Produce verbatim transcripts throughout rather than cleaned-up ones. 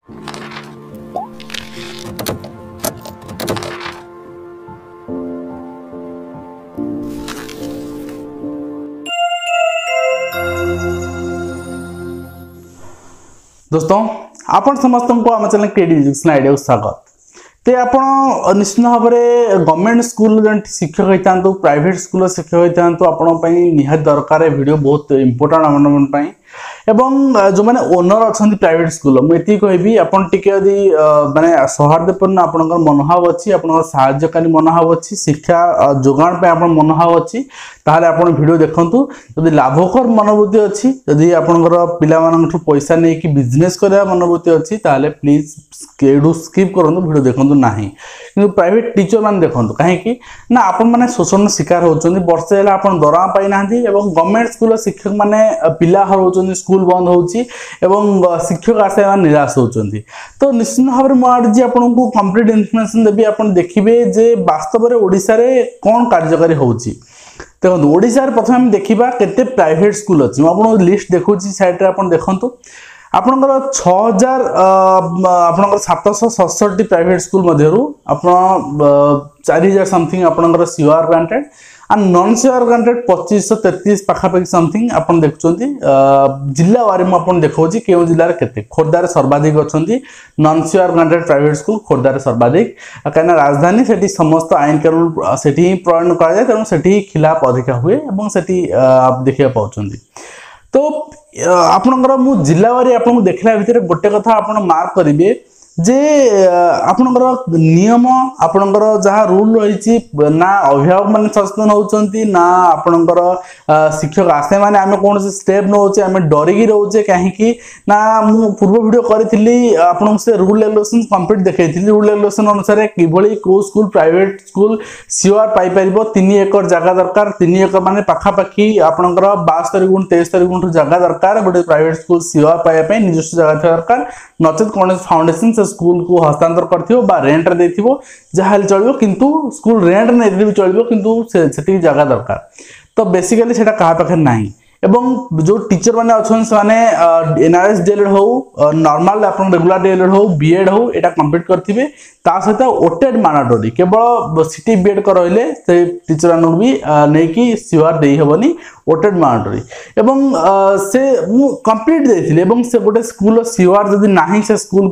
दोस्तों आपण समस्त को आम चैनल क्रिएटिव एजुकेशन आइडिया स्वागत। ते आपण निश्चित भाव में गवर्नमेंट स्कूल जो शिक्षक होता प्राइवेट स्कूल शिक्षक होता आपण निहात दरकार वीडियो बहुत इंपोर्टेंट आम एवं जो मैंने ओनर अच्छा प्राइवेट स्कूल मुझे कहबी आपन टिके यदि माने सौहार्दपूर्ण आपनकर मनोभाव अच्छी आपनकर साहाय्यकारी मनोभाव अच्छी शिक्षा जोगाण पे आपन मनोभाव अच्छी ताहले आपन वीडियो देखंतु। यदि लाभकर मनोवृत्ति अच्छी यदि आपनकर पिला मानठु पैसा नै कि बिजनेस करया मनोवृत्ति अच्छी ताहले प्लीज केडू स्किप करंतु वीडियो देखंतु नाही। किंतु प्राइवेट टीचर मान देखंतु काहे कि ना आपन माने शोषण शिकार होचोंदी वर्षे हेला आपन दरमा पाई नांदी एवं गवर्नमेंट स्कूल शिक्षक माने पिला हरौचोंदी स्कूल बंद होची एवं शिक्षक आसे निराश होचोंदी। तो निश्चित भाव में मुझे आपको कंप्लीट इन्फॉर्मेशन देबी आपन देखिबे जे वास्तव में ओडिसा रे कोन कार्यकारी होची। देखो ओडिसा रे प्रथम हम देखिबा केते प्राइवेट स्कूल अछि आपन लिस्ट देखौची साइड रे आपन देखंतु आपनकर छह हजार आपनकर सात सौ सड़सठ प्राइवेट स्कूल मध्यरु आपन चार हजार समथिंग आपनकर सीआर ग्रांटेड और नॉन सीआर ग्रांटेड पच्चीस तेतीस पाखापाखि समथिंग आपन देखुचंती जिला वारी म आपन देखौची केउ जिल्ला रे केते खोर्धा रे सर्वाधिक अछंती non CR granted private school Khordha रे सर्वाधिक काना राजधानी सेठी समस्त आईन कानून सेठी प्रयोग करा जाय त सेठी खिलाफ अधिक हुए एवं सेठी आप देखिया पाउचंती। तो आपनकर मु जिला वारी आपन देखला भितर गोटे कथा आपन मार्क करिवे जे आपनकर नियम आपनकर जहाँ रूल रही ना अभिभावक मैंने सचेतन होती ना आपनकर शिक्षक आसे माने आमे कौन से स्टेप नौचे आमे डरिकी रोचे कहीं ना मु पूर्व वीडियो करी आपन से रूल रेगुलेशन कंप्लीट देखी रूल रेगुलेशन अनुसार किभली को स्कूल प्राइवेट स्कूल सीआर पाई परिबो तीन एकड़ जगह दरकार तीन एकड़ माने पाखापाखि आपनकर बास्तरी गुण तेस्तरी गुण जगह दरकार गोटे प्राइवेट स्कूल सीआर पाइबा निजस्व जगह दरकार नचेत कौन फाउंडेशन से स्कूल को हस्तांतर करथिबो बा रेंट रे देथिबो जहाल चलिबो किंतु स्कूल रेंट नै भी चलिबो किंतु सेठी जगह दरकार। तो बेसिकली सेटा कहा पाखे नाही एवं जो टीचर माने अछन माने एनआरएस डीएलएड हो नॉर्मल अपन रेगुलर डीएलएड हो बीएड हो एटा कंप्लीट करथिबे ता सहित ओटेड मैंडेटरी केवल सिटी बीएड कर रहले से टीचर मानक भी नै कि सीआर देई हेबनी ओटेड मैंडेटरी एवं से मु कंप्लीट देथिले एवं से गोटे स्कूल सीआर जदी नाही से स्कूल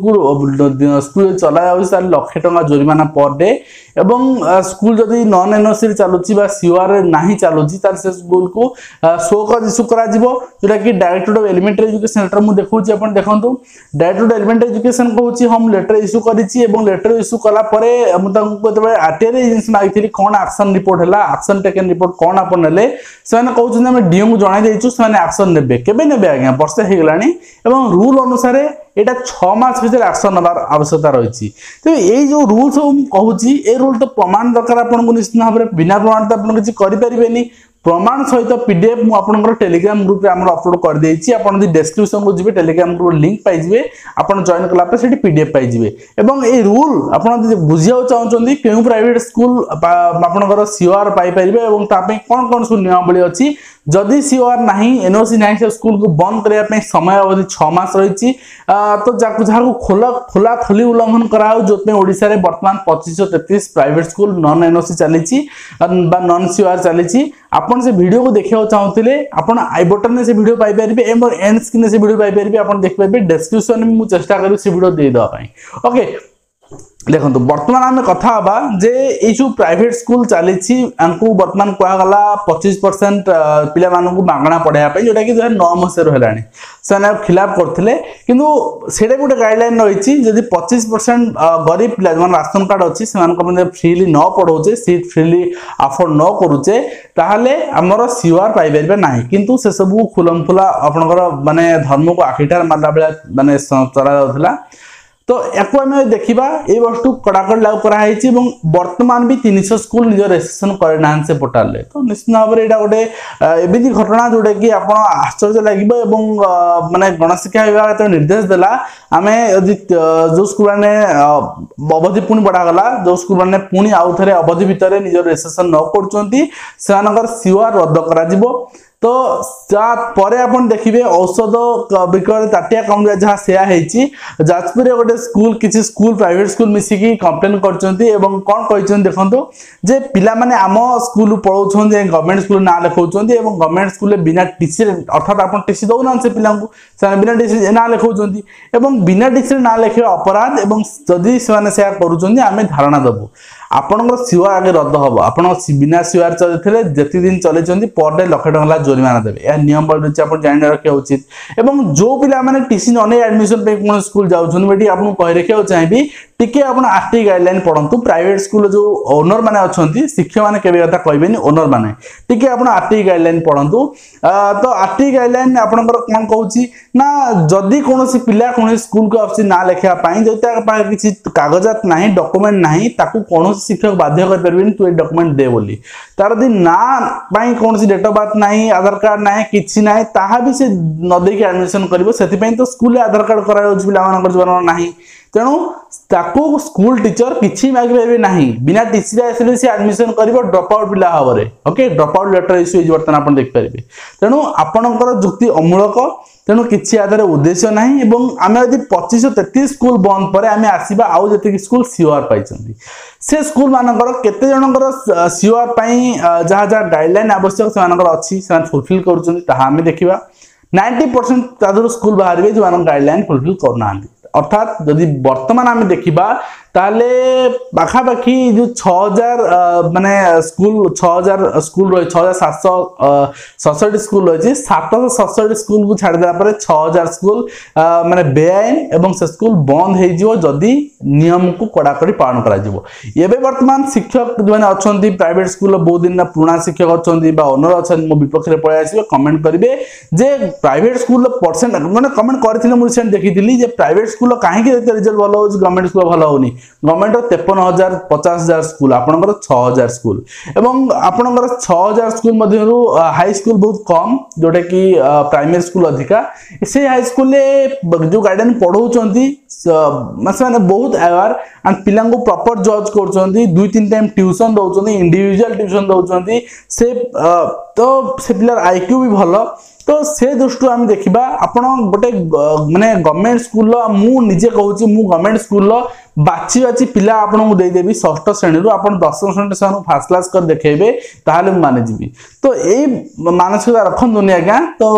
को स्कूल चला जाउ से लाख टका जुर्माना पर डे एवं स्कूल जदी नॉन एनओसी चलुची बा सीआर नाही चलुची तार से स्कूल को शो कर इशू करा जिवो जोटा कि director of elementary education letter मु देखौची अपन देखंतु डायरेक्टर ऑफ एलिमेंटरी एजुकेशन कहूची हम लेटर इशू करिची एवं लेटर इशू कला परे मु तांको तबे आरटीआई एजेंसी मागिथिली कोन एक्शन रिपोर्ट हला एक्शन टेकन रिपोर्ट कोन अपन नेले सेने कहउछ हम डीएम को जणाई देइछु सेने एक्शन नेबे केबे नेबे आज्ञा वर्ष हे गलानी एवं रूल अनुसार एटा छह मास भीतर एक्शन नबार आवश्यकता रही। तो ये जो रूल सब कहूँ ए रूल तो प्रमाण दरकार आपको निश्चित भाव में बिना प्रमाण तो आप किसी करें प्रमाण सहित पीडीएफ मु आपनकर टेलीग्राम ग्रुप रे हमर अपलोड कर देछि आपन जि डिस्क्रिप्शन को जिबे टेलीग्राम ग्रुप लिंक पाइ जिबे आपन जॉइन कला पे सेठी पीडीएफ पाइ जिबे एवं ए रूल आपन जि बुझिया चाहउछन्ती केउ प्राइवेट स्कूल आपनकर सीआर पाइ परिबे एवं ता पे कोन कोन सु नियमावली अछि जदि सीआर नाही एनओसी नाही से स्कूल को बंद करिया पे समय अवधि छह मास रहिछि तो जाकु जाकु खोला खोला खोली उल्लंघन कराउ जोते ओडिसा रे वर्तमान पच्चीस तेतीस प्राइवेट स्कूल नॉन एनओसी चलीछि बा नॉन सीआर चलीछि आपन से वीडियो को देखियो चाहउतिले आपन आई बटन में से वीडियो पाइ परिबे एम एंड स्क्रीन से वीडियो पाइ परिबे आपन देख परिबे डिस्क्रिप्शन में मु चेष्टा करू से वीडियो दे दवा पई। ओके देखो बर्तमान आम कथा हबा जे ए जो प्राइवेट स्कूल चली बर्तमान कहगला पच्चीस परसेंट पिला मानू मागणा पढ़ाई जोटा कि नौ मसीह है से खिलाफ करते किंतु से गोटे गाइडलाइन रही जदि पच्चीस परसेंट गरीब पिला जो राशन कार्ड अच्छी से फ्रीली न पढ़ाऊे सीट फ्रीली अफोर्ड न करुचे ताहले आमर सीआर पाइपर ना किंतु से सब खुलमखुला आपंकर माने धर्म को आखिटार मारला बेला माने चला जाउथला। तो याको आम देखा ये वस्तु कड़ाकड़ लागू कराई बर्तमान भी तीन सौ स्कूल निज रेजिस्ट्रेशन करना से पोर्टाल रे। तो निश्चित भाव में यहाँ गोटे एमती घटना जोटा कि आप आश्चर्य लगे माने गणशिक्षा विभाग जो निर्देश देला आम यदि जो स्कूल मैंने अवधि पुणी बढ़ागला जो स्कूल मैंने पुणी आउ थे अवधि भितर निज रेजिस्ट्रेशन न कर सीआर रद्द कर तो परे आपण देखिबे औषध विक्रय ताटिया कम जहाँ सेया हेची जाजपुर गोटे स्कूल किसी स्कूल प्राइवेट स्कूल मिसिकी कंप्लेन करचंती एवं कोन कहचन देखंतो जे पिला माने आम स्कूल पढौछन जे गवर्नमेंट स्कूल ना लेखौछंती एवं गवर्नमेंट स्कूल बिना टीसी अर्थात आपण टीसी दउना से पिला को से बिना टीसी ना लेखौछंती एवं बिना टीसी ना लेखे अपराध एवं जदि से माने सेया करूछंती आमे धारणा दबु आपनकर सिओआर आगे रद्द हम आप बिना सिओआर चलते जिते दिन चलते पर डे लक्ष टका जोरिमाना देवे यह नियम बल आप जान रखा उचित एवं जो पिला माने टीसी न नहीं एडमिशन पे कौन स्कूल जाऊँगी आपको कही रखा चाहिए टिके आप आरटी गाइडलाइन पढ़ु प्राइवेट स्कूल जो ओनर मैंने अच्छा शिक्षक मैंने केवे कथा कहबेनि ओनर मैंने टिके आप आरटी गाइडलाइन पढ़ु तो आरटी गाइडलाइन आपंकर कौन कहूँ ना जदि कौन पिला कौन स्कूल को आसी ना लिखापी जो किसी कागजात ना डॉक्यूमेंट ना ताकू कौन शिक्षक बाध्य कर तू डॉक्यूमेंट दे बोली तार यदि ना कौन डेट ऑफ बर्थ ना आधार कार्ड ना कि ना ताहा भी से न देकी एडमिशन कर तो स्कूल आधार कार्ड करा ना तेणु ताकू स्कूल टीचर किसी मागे ना बिना टीसी आसले से एडमिशन कर ड्रप आउट पिला भाव okay drop out letter issue बर्तमान आप देखिपारे तेणु आपणकर जुक्ति अमूलक तेणु किसी आधार उद्देश्य ना आम यदि पच्चीस तेतीस स्कूल बंद पर आम आसवा आउ जी स्कूल सीओआर पाई से स्कूल मानकर केते जनकर सीओआर जहाँ जहाँ गाइडलाइन आवश्यक से अच्छी से फुलफिल कर देखा नाइंटी परसेंट तादर स्कूल बाहर जो गाइडलाइन फुलफिल करना अर्थात जदि वर्तमान आम देखा ताले पाखापाखि जो छह हजार माने स्कूल छह हजार स्कूल रही छह हजार सात सौ सड़सठ स्कूल रही सात सौ सड़सठ स्कूल को छाड़देला पर छह हजार स्कूल माने बेआईन एवं से स्कूल बंद हो जदि नियम को कड़ाकड़ी पालन करा वर्तमान शिक्षक जो मैंने अच्छा प्राइवेट स्कूल बहुत दिन पुराना शिक्षक अच्छा ओनर अच्छा मो विपक्ष में पलि आसवे कमेंट करेंगे जे प्राइवेट स्कूल परसेंट मैंने कमेंट करते मुझे देखी प्राइवेट स्कूल कहीं रिजल्ट भल हो गवर्नमेंट स्कूल भल होनी गवर्नमेंट तेपन हजार पचास हजार स्कूल आपंकर छह हजार स्कूल एवं आपंकर छह हजार स्कूल मध्यरु हाई स्कूल बहुत कम जोटा कि प्राइमरी स्कूल अधिका से हाई स्कूल जो गाइडलाइन पढ़ाऊँगी मैंने बहुत अवेयर एंड पिला प्रॉपर जज कर दुई तीन टाइम ट्यूशन दौरान इंडिविजुअल ट्यूशन दौरान से तो से पिलार आईक्यू भी भल तो से दृष्टि आम देखा आपण गोटे माने गवर्नमेंट स्कूल मु निजे कहूँ मु गवर्नमेंट स्कूल बाची बाची पिला आपको देदेवी षष्ठ श्रेणी रू आप दशम श्रेणी से फास्ट क्लास कर देखेबे ताहले मानिजी तो यही मानसिकता रखुनि आज्ञा तो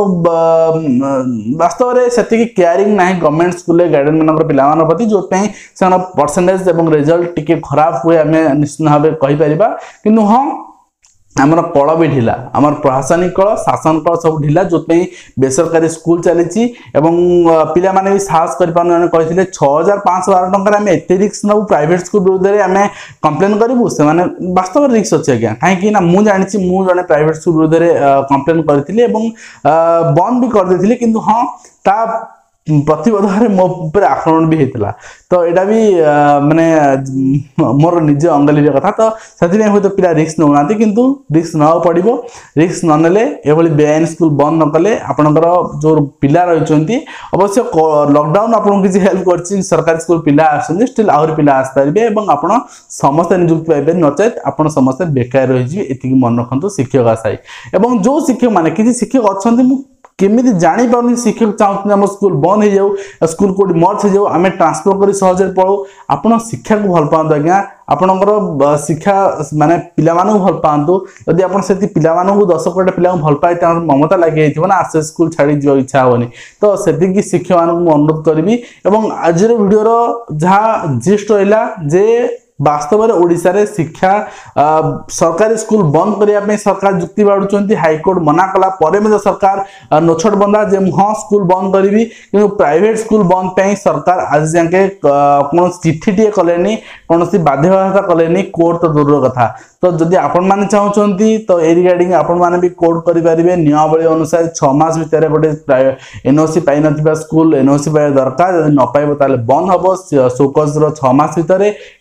वास्तव में से केयरिंग ना गवर्नमेंट स्कूल गाइडलाइन मान पिला प्रति जो परसेंटेज और रिजल्ट टिके खराब हुए आम निश्चित भाव कहीपर कि हाँ आमर कल भी ढिला आमर प्रशासनिक कल शासन कल सब ढिला जो बेसरकारी स्कूल चली पिला माने भी साहस कर कहते छह हजार पाँच सौ बारह टकर आम एत रिक्स नबू प्राइवेट स्कूल विरुद्ध में आम कम्प्लेन करूँ से वास्तव रिक्स अच्छे आज्ञा कहीं मुझे जानी मुझे जड़े प्राइवेट स्कूल विरुद्ध में कम्प्लेन करी बंद भी करदे कि हाँ ता प्रतिबद्ध मो पर आक्रमण भी होता तो यहाँ भी माने मोर निज अंगली कथा तो से हूँ तो पिला रिस्क नौना किंतु रिस्क ना पड़ो रिस्क ननेले ये बेआईन स्कूल बंद न कले आपणकर जो पिला रही अवश्य लॉकडाउन आपको किसी हेल्प कर सरकारी स्कूल पिला आसुँच स्टिल आहरी पिला आसपारे और आप समस्त निजुक्ति पाइबे नचेत आप समस्त बेकार रही ये मन रखु शिक्षक आशायी और जो शिक्षक मैंने किसी शिक्षक अच्छा केमी जानी पार्टी शिक्षक चाहते आम स्कूल बंद हो जाऊ स्कूल कोड मर्ज हो जाऊ आम ट्रांसफर कर सहज पढ़ू आप शिक्षा को भल पातु आज्ञा आपणकर शिक्षा माने पिला भल पातु जदि आप पिला दस कोटी पिला भल पाए ममता लगे ना आसे स्कूल छाड़ी जा इच्छा हेनी तो से शिक्षक मानक अनुरोध करी और आज वीडियो जहाँ जिस्ट रहा जे वास्तव में ओडिशा रे शिक्षा सरकारी स्कूल बंद करने सरकार जुक्ति बाढ़ुंट हाईकोर्ट मना कला पर सरकार नोछट बंदा जे हाँ स्कूल बंद करी कि प्राइवेट स्कूल बंद पे सरकार आज जाके कौन चिठी टे कले कौन बाध्यबाधकता कले कोर्ट तो दूर कथा तो जदि आपण मैंने चाहते तो ए रिगार्डिंग आपण मैंने भी कोर्ट करेंगे नियमावली अनुसार छह मास भितर गोटे एनओसी पाई न स्कूल एनओसी पाइबा दरकार जब न पाइब ताले बंद हम शोकज छह मास भितर किंतु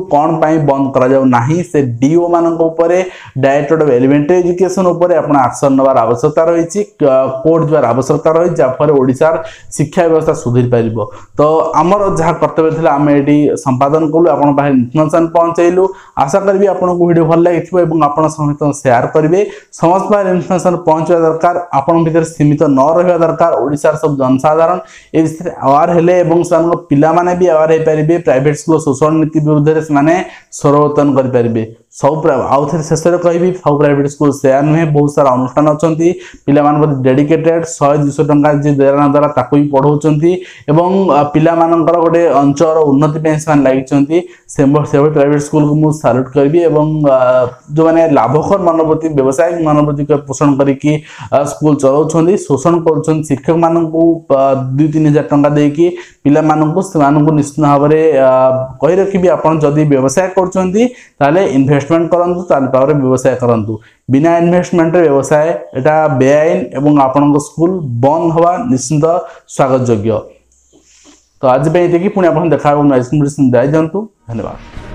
कौन पाई बंद करा जाऊ नाही से डीओ मानक ऊपर डायरेक्टरेट ऑफ एलिमेंटरी एजुकेशन ऊपर आपण एक्शन नवार आवश्यकता रही कोर्ट द्वार आवश्यकता रही जहाँफल ओडिशार शिक्षा व्यवस्था सुधीर पारिबो। तो आमर जहाँ कर्तव्य थिला आम एटी संपादन कलु आपण पाखे इन्फॉर्मेशन पहुंचैलु। आशा करी आपको वीडियो भल लगी और आपण सहित शेयर करेंगे। समस्त पाखे इन्फॉर्मेशन पहुंचा दरकार आपण भीतर सीमित न रहा दरकार। ओडिशार सब जनसाधारण ए विषय अवार हेले पिला माने भी अवार हो पारे। प्राइवेट स्कूल शोषण नीति विरुद्ध से स्वरोत्तन करें। सब आउ थे शेष में कहि सब प्राइवेट स्कूल सेया नुहे बहुत सारा अनुष्ठान अच्छा पिला डेडिकेटेड शहे दुश टंका जी देना द्वारा ताकू भी पढ़ाऊँच पिला गोटे अंचल उन्नति से लगी से प्राइवेट स्कूल को मुझे साल्यूट करी। जो मैंने लाभकर मनोवृत्ति व्यवसायिक मनोवृत्ति को पोषण करके स्कूल चलाऊँ शोषण कर शिक्षक मान दुई तीन हजार टंका देकी पिला निश्चित भाव में कही रखी आपड़ जदि व्यवसाय कर इन्वेस्टमेंट करंतु ताले पावर व्यवसाय करंतु। बिना इन्वेस्टमेंट रे व्यवसाय एटा बेआईन एवं आपन स्कूल बंद हवा निश्चित स्वागत योग्य। तो आज पे पुणी आप देखा धन्यवाद।